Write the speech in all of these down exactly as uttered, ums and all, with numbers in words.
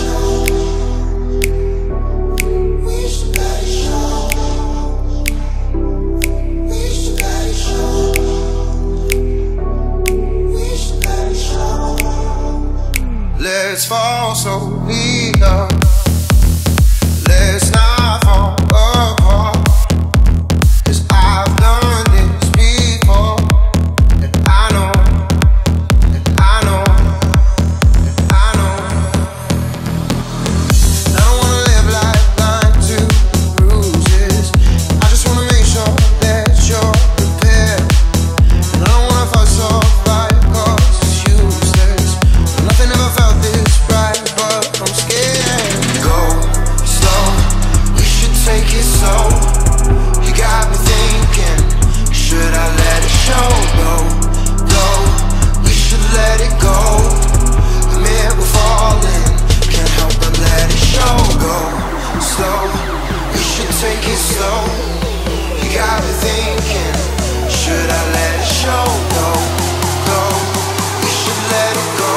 Let's fall slowly up. Let's not fall apart. 'Cause I've done this before, and I know, and I know, and I know. I don't wanna live life blind to bruises. I just wanna make sure that you're prepared. And I don't wanna fuss or fight 'cause it's useless. Nothing ever felt this right, but I'm scared. Go slow, we should take it slow. You got me thinking, should I let it show? Go, go, we should let it go. Admit we're falling, can't help but let it show. Go slow, we should take it slow. You got me thinking, should I let it show? Go, go, we should let it go.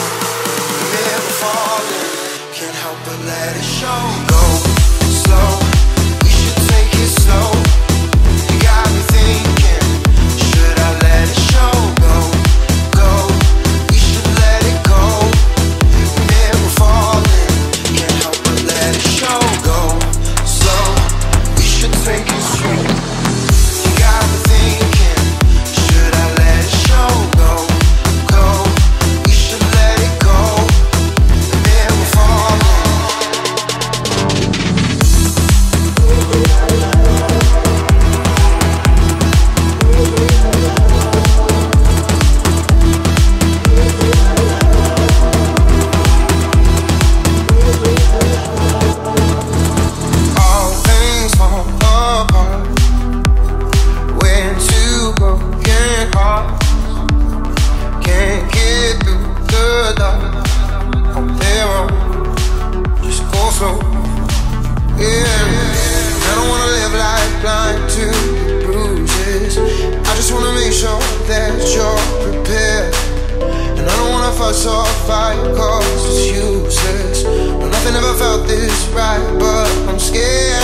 Can't help but let it show. Go slow, we should take it slow. You got me thinking, should I let it show? Go, go, we should let it go. Admit we're falling, can't help but let it show. Go slow, we should take it slow. You got me thinking, should I let it show? Go, go, we should let it go. Admit we're falling. All things fall apart when two broken hearts can't get through the dark on their own. Just go slow, yeah. I don't wanna live life blind to bruises. I just wanna make sure that you're prepared. And I don't wanna fuss or fight 'cause it's useless. But nothing ever felt this right, but I'm scared.